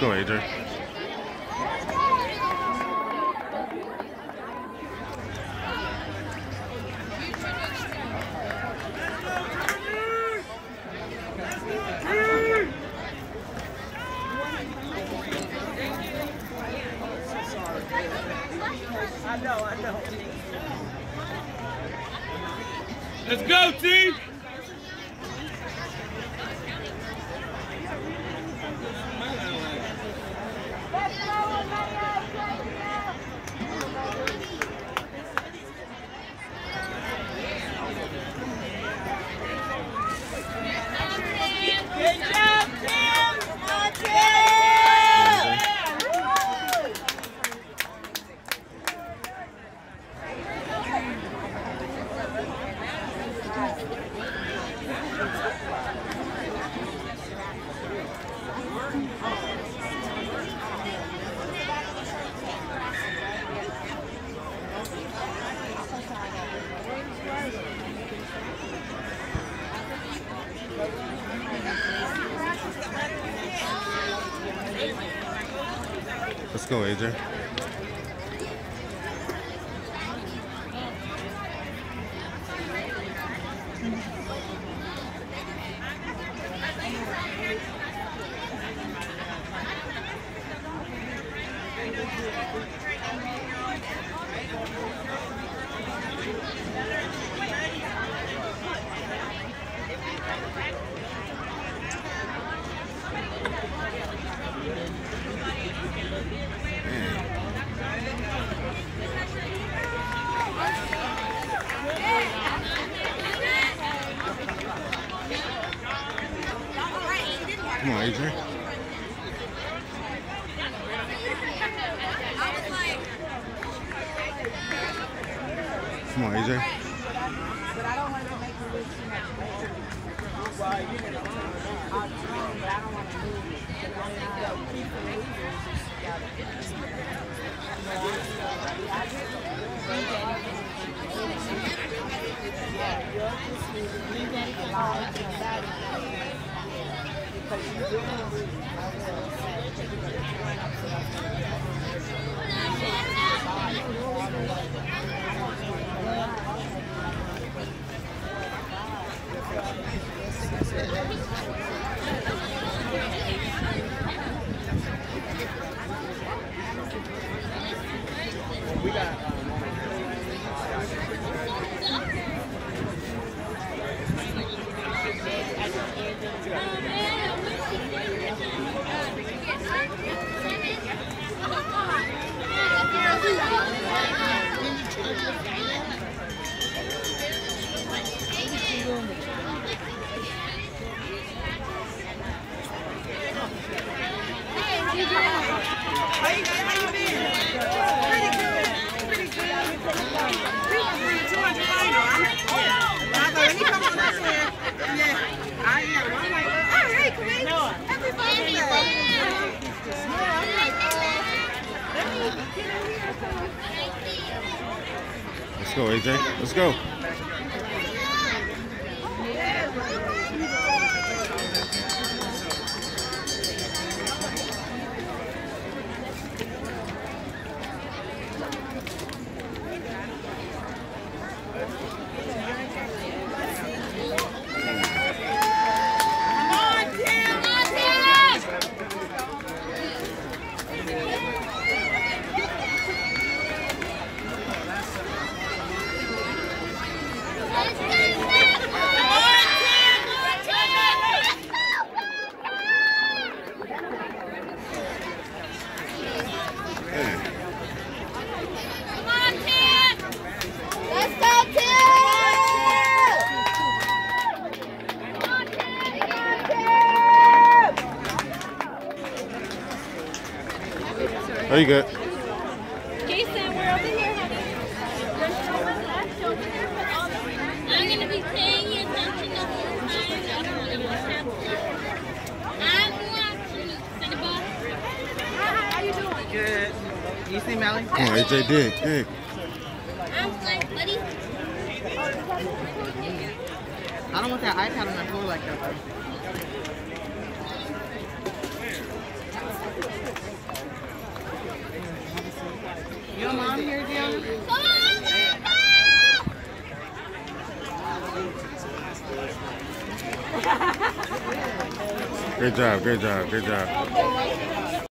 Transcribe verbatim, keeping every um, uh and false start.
go, A J. I know, I know. Let's go, team! Good job, Tim! Come on, Tim! Let's go, A J. Come on, A J. Come on, A J. But I don't want to make you lose too much weight. Well, you can but I don't want to move it. Yeah, you're just leaving it alone to that because you didn't we got Let's go, A J. Let's go. Are you good? Jason, we're over here, honey. There's so much left over here, but all the I'm going to be paying attention the whole time. I don't want to miss that. I'm watching you, Cinnabon. Hi, how you doing? Good. You see Melly? Come on, A J did. Hey. I'm like, buddy. I don't want that iPad on my floor like that, though. Your mom here, Gianna? Come on, Martha! Great job, great job, great job.